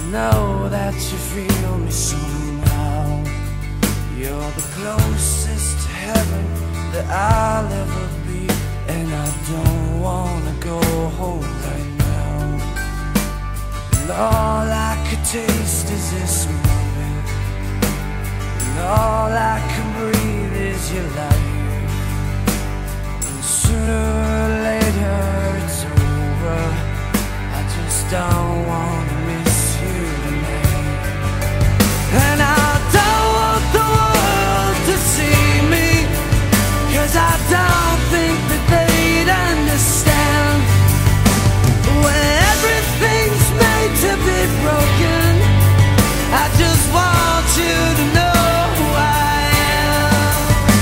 know that you feel me somehow. You're the closest to heaven that I'll ever be, and I don't wanna go home right now. And all I could taste is this moment, and all I can breathe is your light. And sooner or later it's over, I just don't wanna miss you tonight. And I don't want the world to see me, 'cause I don't think that they'd understand. When everything's made to be broken, I just want you to know who I am.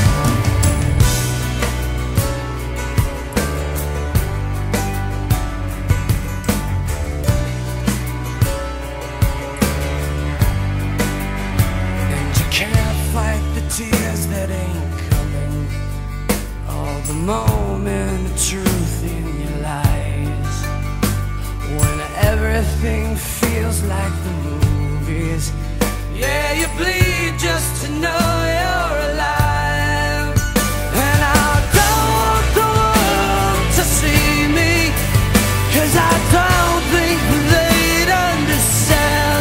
And you can't fight the tears that ain't coming, all the moment of truth in your lies. When everything feels like the movies, yeah, you bleed just to know you're alive. And I don't want the world to see me, 'cause I don't think they'd understand.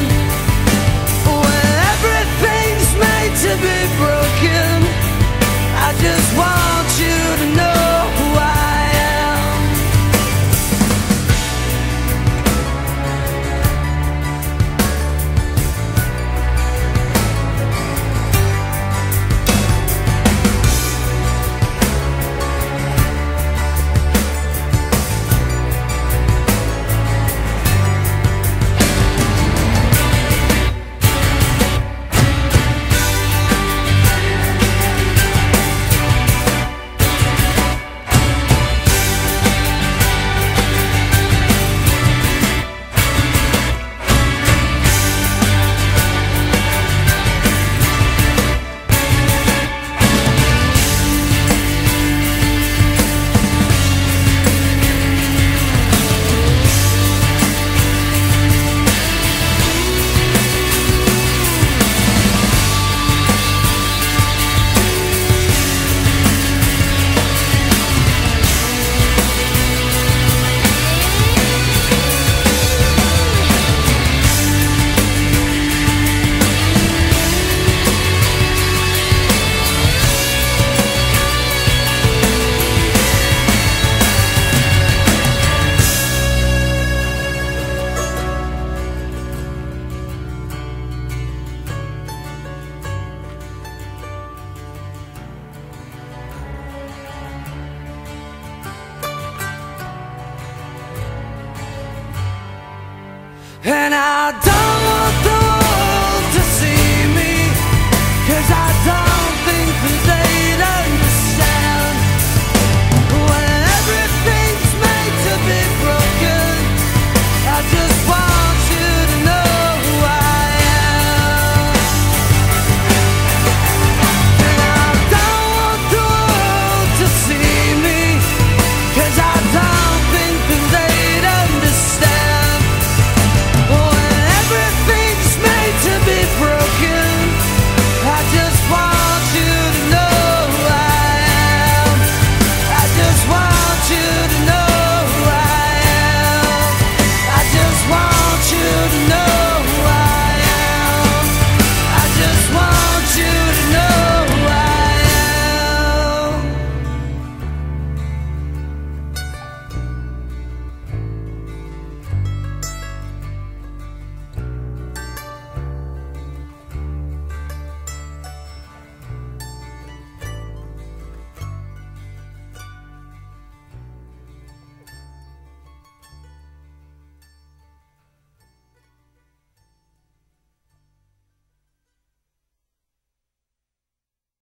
When everything's made to be broken, I just want you to know who I am. And I don't